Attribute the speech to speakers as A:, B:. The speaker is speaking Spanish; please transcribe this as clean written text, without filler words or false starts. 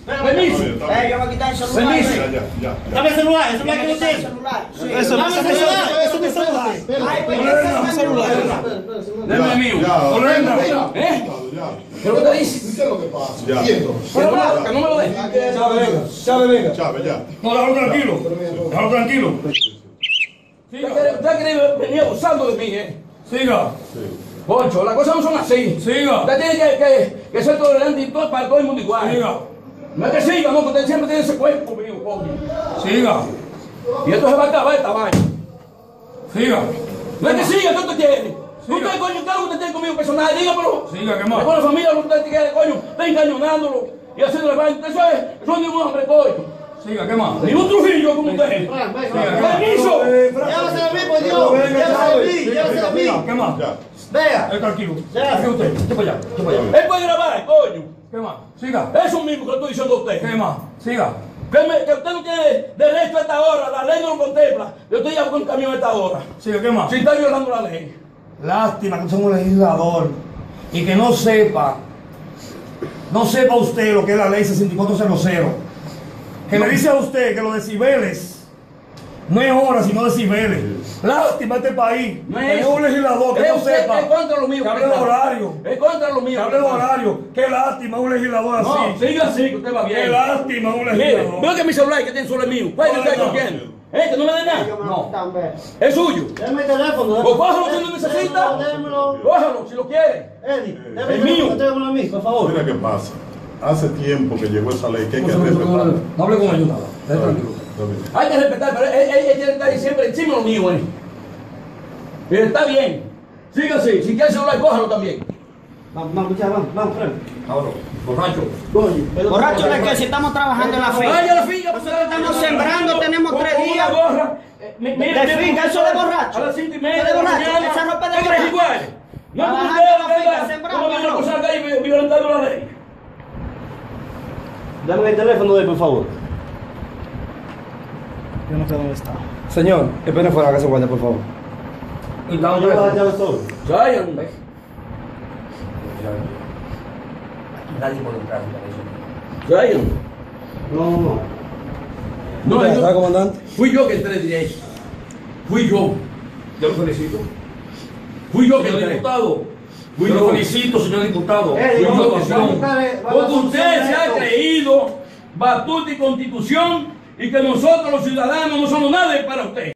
A: Permiso.
B: Yo voy a quitar el celular.
A: Permiso.
C: Dame el celular, el celular que no tiene.
B: Eso
C: Dame el celular, eso es mi celular.
B: es mi celular.
A: Dame el mío. ¿Eh? ¿Qué es lo que te dice?
D: ¿Qué es lo que pasa?
A: Pero nada, que no me lo dejes.
B: Chave, venga.
D: Chávez, ya.
A: No, déjalo tranquilo. Déjalo tranquilo. Usted quiere venir abusando de mí, ¿eh? Siga. Poncho, las cosas no son así. Siga. Usted tiene que ser tolerante y todo, para todo el mundo igual. Siga. No es que siga, no, porque usted siempre tiene ese cuerpo mío, coño. Siga. Y esto se va a acabar esta vaina. Siga. No es que siga, ¿qué usted quiere? Usted, coño, ¿qué es lo que usted tiene conmigo personal? Dígamelo. Siga, ¿qué más? Con la familia, lo que usted quiere, coño, está engañonándolo y haciéndole vaina. Eso es ni un hombre, coño. Siga, ¿qué más? Ni un Trujillo como usted. ¡Permiso!
C: Llévase a mí, por Dios. Llévase a mí.
A: ¿Qué más?
C: Vea.
A: Tranquilo. ¿Qué usted? ¿Qué para allá? ¿Qué para allá? Él puede grabar, coño. ¿Qué más? Siga. Eso mismo que le estoy diciendo a usted. ¿Qué más? Siga. Que usted no tiene derecho a esta hora, la ley no lo contempla. Yo estoy ya con un camión a esta hora. Siga, ¿qué más? Si está violando la ley.
E: Lástima que somos legislador y que no sepa usted lo que es la ley 6400, que le dice a usted que los decibeles no es hora sino decibeles. Lástima este país,
A: No es
E: que es
A: eso.
E: un legislador que no sepa,
A: Es contra lo mío.
E: que hable de horario,
A: Es contra lo
E: que
A: mío.
E: hable de horario. Qué lástima un legislador
A: No,
E: así.
A: siga así, que usted va bien.
E: Qué lástima un
A: Mire,
E: legislador.
A: veo que mi celular que tiene solo el mío. ¿Cuál es el que está cogiendo? ¿Que no me dé nada? No. Es suyo.
C: Dame el teléfono.
A: Pues cójalo si lo necesita.
C: Démelo.
A: Cójalo si lo quiere.
C: Eddie,
A: Es
C: dame
A: mío.
C: el teléfono a mí, por favor.
D: Mira qué pasa. Hace tiempo que llegó esa ley que hay que respetar.
A: No hable con ellos nada. Esté tranquilo. Hay que respetar, pero él tiene que estar ahí siempre encima de lo mío, ¿eh? Mire, está bien. Siga así. Si quiere celular, cójalo también.
C: Vamos, muchachos, vamos, Fred.
A: Ahora, borracho.
B: Borracho de que si estamos trabajando en la finca.
A: Vaya a la finca.
B: Nosotros estamos sembrando, tenemos
A: Con
B: 3
A: una
B: días.
A: gorra.
B: De finca, eso de borracho.
A: A las 5:30
B: Eso de
A: de la
B: borracho.
A: mañana.
B: Esa ropa de
A: ¿Qué crees
B: borracho.
A: igual? No es como
B: Trabajando
A: ustedes,
B: en la finca,
A: ¿verdad?
B: sembrando,
A: Como viene
B: no.
A: a acusar ahí violentando la ley.
C: Dame el teléfono de él, por favor.
E: Yo no sé dónde está.
F: Señor, espere fuera que se guarde, por favor.
A: Y dame
C: Yo voy a
A: teléfono.
C: dar todo.
A: Zion, ¿ves?
E: Nadie puede entrar en eso.
A: Zion.
C: No.
A: No,
F: ¿Está, comandante?
A: fui yo que entré directo. Fui yo. Yo lo felicito. Fui yo que entré. Diputado. Yo lo felicito, señor diputado. Fui yo que entré. Porque usted se ha creído batuta y constitución y que nosotros los ciudadanos no somos nada para usted.